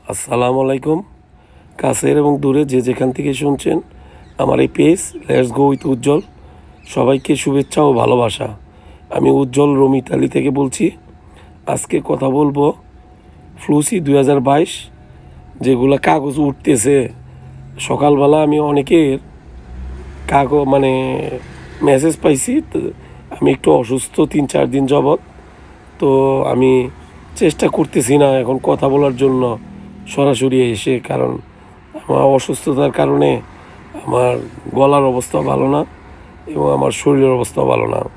আসসালামু আলাইকুম। কাছের এবং দূরে যে যেখান থেকে শুনছেন আমার এই page let's go with Ujjwal, সবাইকে শুভেচ্ছা ও ভালোবাসা। আমি উজ্জ্বল রোম ইতালি থেকে বলছি। আজকে কথা বলবো ফ্লুসি 2022 যেগুলো কাগজ উঠতেছে। সকালবেলা আমি অনেকের মেসেজ পাইছি। আমি একটু অসুস্থ 3-4 দিন যাবৎ, তো আমি চেষ্টা করতেছি না এখন কথা বলার জন্য সরাসরি এসে, কারণ আমার অসুস্থতার কারণে আমার গলার অবস্থা ভালো না এবং আমার শরীরের অবস্থা ভালো না।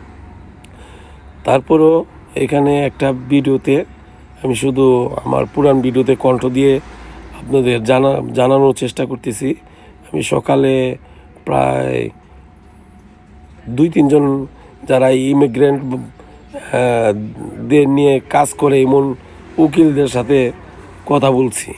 তারপরও এখানে একটা ভিডিওতে আমি শুধু আমার পুরান ভিডিওতে কণ্ঠ দিয়ে আপনাদের জানানোর চেষ্টা করতেছি। আমি সকালে প্রায় 2-3 জন যারা ইমিগ্রেন্ট দের নিয়ে কাজ করে এমন উকিলদের সাথে কথা বলছি।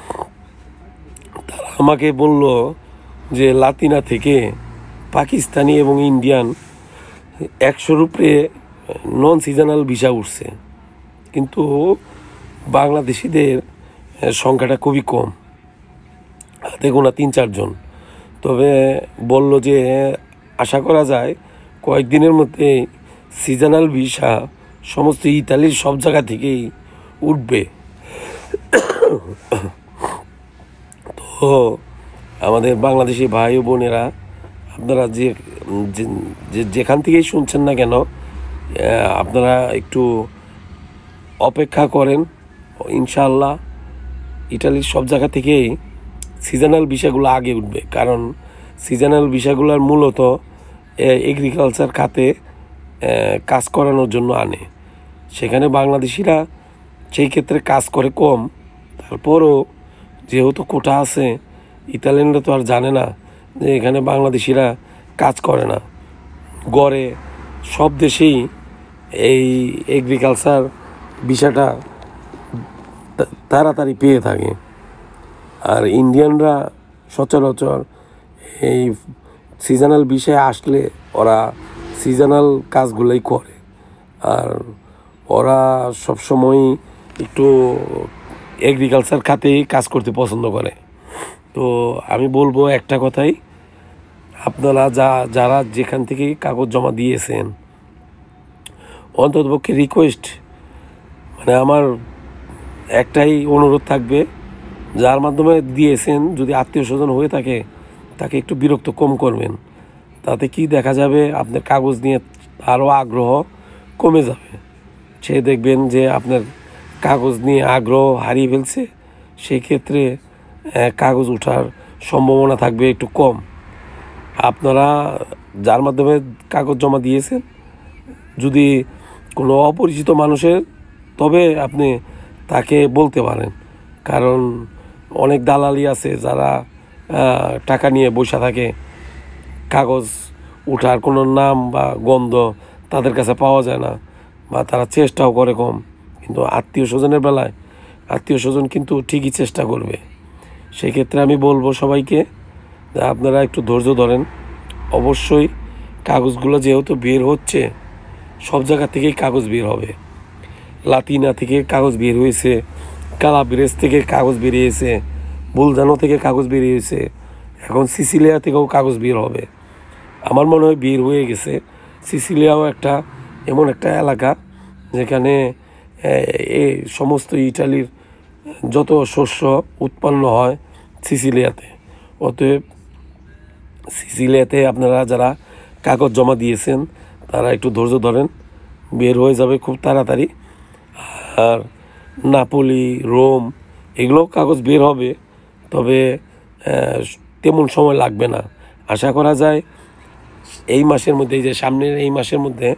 তারা আমাকে বলল যে লাতিনা থেকে পাকিস্তানি এবং ইন্ডিয়ান 100-র উপরে নন সিজনাল ভিসা উঠছে, কিন্তু বাংলাদেশিদের সংখ্যাটা খুবই কম, হাতে গোনা 3-4 জন। তবে বলল যে আশা করা যায় কয়েকদিনের মধ্যে সিজনাল ভিসা সমস্ত ইতালির সব জায়গা থেকেই উঠবে। তো আমাদের বাংলাদেশি ভাই ও বোনেরা, আপনারা যেখান থেকেই শুনছেন না কেন, আপনারা একটু অপেক্ষা করেন। ইনশাআল্লাহ ইটালির সব জায়গা থেকেই সিজনাল ভিসাগুলো আগে উঠবে, কারণ সিজনাল ভিসাগুলোর মূলত এগ্রিকালচার খাতে কাজ করানোর জন্য আনে। সেখানে বাংলাদেশিরা সেই ক্ষেত্রে কাজ করে কম। তারপরও যেহেতু কোটা আছে, ইতালিয়ানরা তো আর জানে না যে এখানে বাংলাদেশিরা কাজ করে না। গড়ে সব দেশেই এই এগ্রিকালচার ভিসাটা তাড়াতাড়ি পেয়ে থাকে, আর ইন্ডিয়ানরা সচরাচর এই সিজনাল ভিসায় আসলে ওরা সিজনাল কাজগুলোই করে, আর ওরা সবসময়ই একটু এগ্রিকালচার খাতেই কাজ করতে পছন্দ করে। তো আমি বলবো একটা কথাই, আপনারা যারা যেখান থেকে কাগজ জমা দিয়েছেন, অন্ততপক্ষে রিকোয়েস্ট, আমার একটাই অনুরোধ থাকবে, যার মাধ্যমে দিয়েছেন যদি আত্মীয় স্বজন হয়ে থাকে তাকে একটু বিরক্ত কম করবেন। তাতে কি দেখা যাবে, আপনার কাগজ নিয়ে আরও আগ্রহ কমে যাবে। সে দেখবেন যে আপনার কাগজ নিয়ে আগ্রহ হারিয়ে ফেলছে, সেই ক্ষেত্রে কাগজ ওঠার সম্ভাবনা থাকবে একটু কম। আপনারা যার মাধ্যমে কাগজ জমা দিয়েছেন, যদি কোনো অপরিচিত মানুষের, তবে আপনি তাকে বলতে পারেন, কারণ অনেক দালালি আছে যারা টাকা নিয়ে বসে থাকে, কাগজ ওঠার কোনো নাম বা গন্ধ তাদের কাছে পাওয়া যায় না, বা তারা চেষ্টাও করে কম। কিন্তু আত্মীয় স্বজনের বেলায় আত্মীয় স্বজন কিন্তু ঠিকই চেষ্টা করবে। সেক্ষেত্রে আমি বলবো সবাইকে যে আপনারা একটু ধৈর্য ধরেন। অবশ্যই কাগজগুলো যেহেতু বের হচ্ছে, সব জায়গা থেকেই কাগজ বের হবে। লাতিনা থেকে কাগজ বের হয়েছে, কালাব্রেস থেকে কাগজ বেরিয়েছে, বুলজানো থেকে কাগজ বেরিয়েছে, এখন সিসিলিয়া থেকেও কাগজ বের হবে। আমার মনে হয় বের হয়ে গেছে। সিসিলিয়াও এমন একটা এলাকা যেখানে এই সমস্ত ইটালির যত শস্য উৎপন্ন হয় সিসিলিয়াতে। অতএব সিসিলিয়াতে আপনারা যারা কাগজ জমা দিয়েছেন তারা একটু ধৈর্য ধরেন, বের হয়ে যাবে খুব তাড়াতাড়ি। আর নাপোলি, রোম, এগুলোও কাগজ বের হবে, তবে তেমন সময় লাগবে না। আশা করা যায় এই মাসের মধ্যে, এই যে সামনের এই মাসের মধ্যে,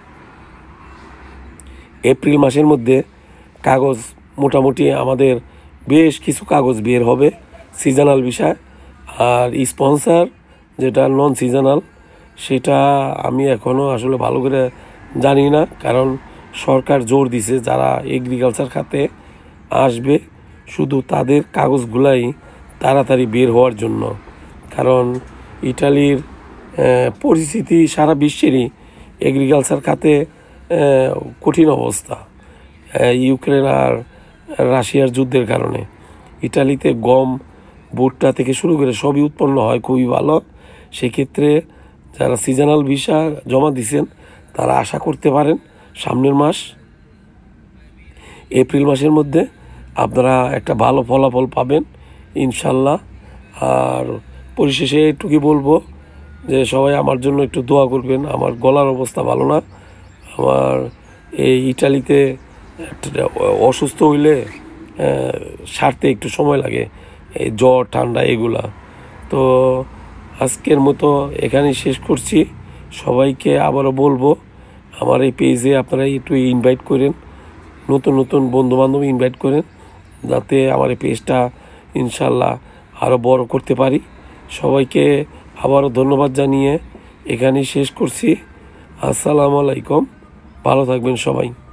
এপ্রিল মাসের মধ্যে কাগজ মোটামুটি আমাদের বেশ কিছু কাগজ বের হবে সিজনাল বিষয়। আর স্পন্সর যেটা নন সিজনাল, সেটা আমি এখনও আসলে ভালো করে জানি না, কারণ সরকার জোর দিছে যারা এগ্রিকালচার খাতে আসবে শুধু তাদের কাগজগুলাই তাড়াতাড়ি বের হওয়ার জন্য। কারণ ইটালির পরিস্থিতি সারা বিশ্বেরই এগ্রিকালচার খাতে কঠিন অবস্থা, ইউক্রেন আর রাশিয়ার যুদ্ধের কারণে। ইটালিতে গম, ভুট্টা থেকে শুরু করে সবই উৎপন্ন হয় খুবই ভালো। সেক্ষেত্রে যারা সিজনাল ভিসা জমা দিয়েছেন তারা আশা করতে পারেন সামনের মাস এপ্রিল মাসের মধ্যে আপনারা একটা ভালো ফলাফল পাবেন ইনশাল্লাহ। আর পরিশেষে এটুকুই বলবো যে সবাই আমার জন্য একটু দোয়া করবেন। আমার গলার অবস্থা ভালো না। আমার এই ইটালিতে অসুস্থ হইলে সারতে একটু সময় লাগে, এই জ্বর ঠান্ডা এগুলা। তো আজকের মতো এখানেই শেষ করছি। সবাইকে আবারও বলবো আমার এই পেজে আপনারা একটু ইনভাইট করেন, নতুন নতুন বন্ধুবান্ধব ইনভাইট করেন, যাতে আমার এই পেজটা ইনশাল্লাহ আরও বড় করতে পারি। সবাইকে আবারও ধন্যবাদ জানিয়ে এখানেই শেষ করছি। আসসালামু আলাইকুম, ভালো থাকবেন সবাই।